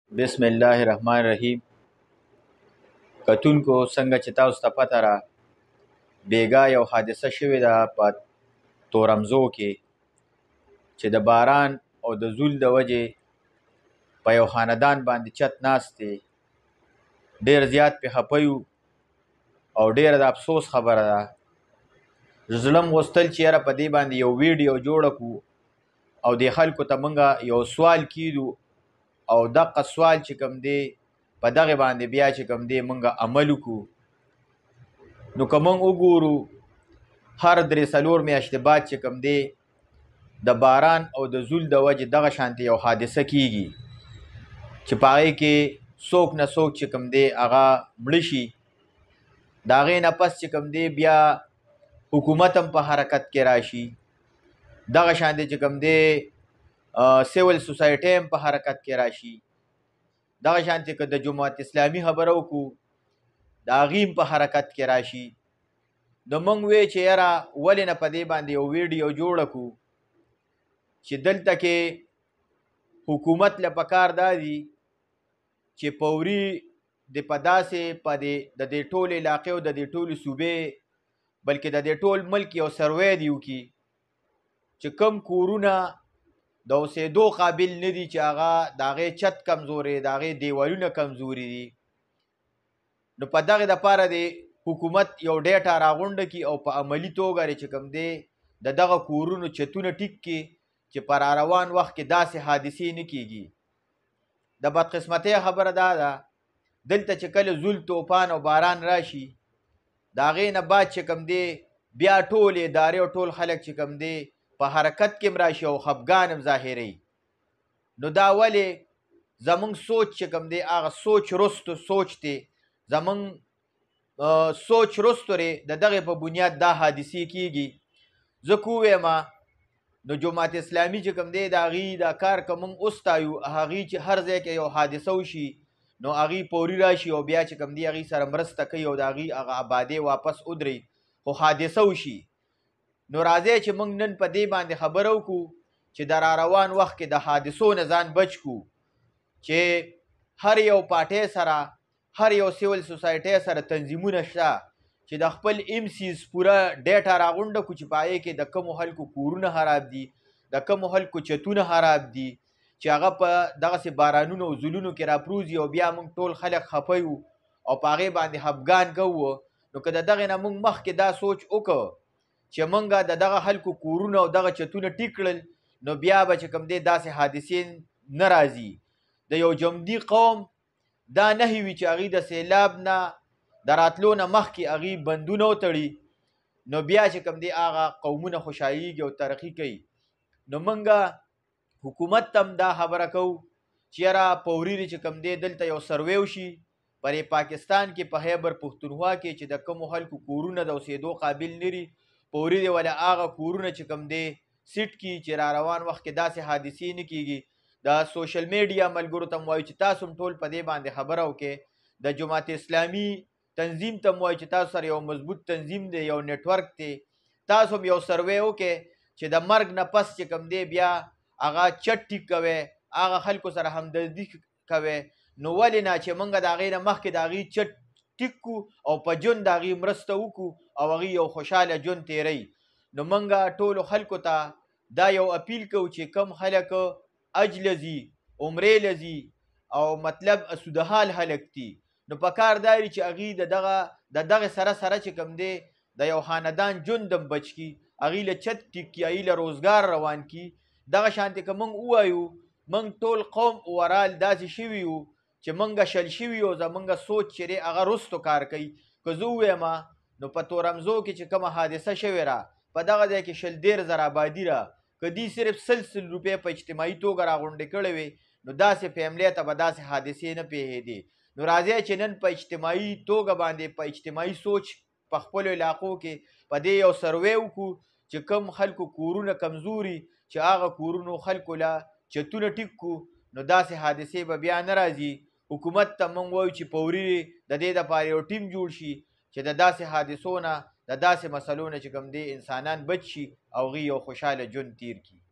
بسم الله الرحمن الرحیم. کتونکو څنګه چې تاسو ته پته را بیګا یو حادثه شوې ده په تورمزو کې چې د باران او د زول د وجې په یو خاندان باندې چت ناست دی. ډېر زیات پې خفه یو او ډېره د افسوس خبره ده. زړه م غوښتل چې یاره په دې باندې یو ویډیو جوړه کړو او دې خلکو ته موږ یو سوال کیدو او دغه سوال چې کوم دی په دغه باندې بیا چې کوم دی موږ عمل وکړو. نو که موږ وګورو هر درې څلور میاشتې بعد چې کوم دی د باران او د زول د وجې دغه شانتې یو حادثه کیږي چې په هغې کې څوک نه څوک چې کوم دی هغه مړه شي. د هغې نه پس چې کوم دی بیا حکومت هم په حرکت کې راشي. دغه شانتې چې کوم دی سیول سوسایټي هم په حرکت کې راشي. دغه شانتې که د جماعت اسلامي خبره وکړو د هغې هم په حرکت کې راشي. نو موږ وی چې یاره ولې نه په دې باندې یو ویډیو جوړه کړو چې دلته کې حکومت له پکار دا دي چې فوري د په داسې په د دې ټول علاقې او د دې ټولې صوبې بلکې د دې ټول ملک یو سروی دی وکړي چې کم کورونه د اوسېدو قابل نه دي چې هغه د هغې چت کمزورې د هغې دیوالونه کمزوري دي. نو په دغې دپاره د حکومت یو ډیټا راغونډه کړي او په عملي توګه چې کوم دی د دغه کورونو چتونه ټیک کړي چې په راروان وخت کې داسې حادثې نه کیږي. د بدقسمتۍ خبره دا ده دلته چې کله زول توفان او باران راشي د هغې نه بعد چې کوم دی بیا ټول ادارې او ټول خلک چې کوم دی په حرکت کې هم راشي او خفګان هم ظاهروي. نو دا ولې زمونږ سوچ چې کوم دی هغه سوچ رستو سوچ دی زمونږ سوچ رستو دی د دغې په بنیاد دا حادثې کیږي. زه که ووایم نو جماعت اسلامي چې کوم دی د هغې دا کار که موږ وستایو هغې چې هر ځای کې یو حادثه وشي نو هغې فوري راشي او بیا چې کوم دی هغې سره مرسته کوي او د هغې هغه آبادۍ واپس ودرئ خو حادثه وشي. نو راځئ چې موږ نن په دې باندې خبره وکړو چې د راروان وخت کې د حادثو نه ځان بچ کړو چې هر یو پارټۍ سره هر یو سیول سوسایټۍ سره تنظیمونه شته چې د خپل MCs پوره ډیټا راغونډه کړو چې په هغې کې د کمو خلکو کورونه خراب دي د کمو خلکو چتونه خراب دي چې هغه په دغسې بارانونو او زلونو کې راپروزي او بیا موږ ټول خلک خفه یو او په هغې باندې خفګان کوو. نو که د دغې نه موږ مخکې دا سوچ وکړو چې موږ د دغه خلکو کورونه او دغه چتونه ټیک کړل نو بیا به چې کوم دی داسې حادثې نه راځي. د یو جمدي قوم دا نهي وي چې هغې د سیلاب نه د راتلو نه مخکې هغې بندونه وتړي نو بیا چې کوم دی هغه قومونه خوشحالېږي او ترقي کوي. نو موږ حکومت ته هم دا خبره کوو چې یاره فوري دی چې کوم دی دلته یو سروی وشي پر پاکستان کې په خیبر پښتونخوا کې چې د کومو خلکو کورونه د اوسېدو قابل نه دي فوري دی ولا هغه کورونه چې کوم دی سیټ کړي چې را روان وخت کې داسې حادثې نه کیږي. د سوشل میډیا ملګرو ته م وایو چې تاسو هم ټول په دې باندې خبره وکړئ. د جماعت اسلامي تنظیم ته م وایو چې تاسو سره یو مضبوط تنظیم دی یو نیټورک دی تاسو هم یو سروی وکړئ چې د مرګ نه پس چې کوم دی بیا هغه چت ټیک کوئ هغه خلکو سره همدردي کوئ. نو ولې نه چې موږ د هغې نه مخکې د هغې چت ټیک کړو او په ژوند د هغې مرسته وکړو او هغې یو خوشحاله ژوند تیروي. نو موږ ټولو خلکو ته دا یو اپیل کوو چې کم خلک حج لځي عمرې لځي او مطلب اسودحال خلک دي نو په کار دا وي چې هغې د دغې سره چې کوم دی د یو خاندان ژوند هم بچ کړي هغې له چت ټیک کړي هغې له روزګار روان کړي. دغه شانتې که موږ ووایو موږ ټول قوم اورال داسې شوي یو چې موږ شل شوي یو زموږ سوچ چې دی هغه رستو کار کوي. که زه ووایم نو په تورمزو کې چې کومه حادثه شوې را په دغه ځای کې 1.5 آبادي را که دوی صرف 100 روپۍ په اجتماعي توګه راغونډې کړې وې نو داسې فیملی ته به داسې حادثې نه پیښېدې. نو راځئ چې نن په اجتماعي توګه باندې په اجتماعي سوچ په خپلو علاقو کې په دې یو سروی وکړو چې کم خلکو کورونه کمزوري چې هغه کورونو خلکو له چتونه ټیک کړو نو داسې حادثې به بیا نه راځي. حکومت ته موږ وایو چې فوري د دې دپاره یو ټیم جوړ شي چې د داسې حادثو نه د داسې مسلو نه چې کوم دی انسانان بچ شي او هغوی یو خوشحاله ژوند تیر کړي.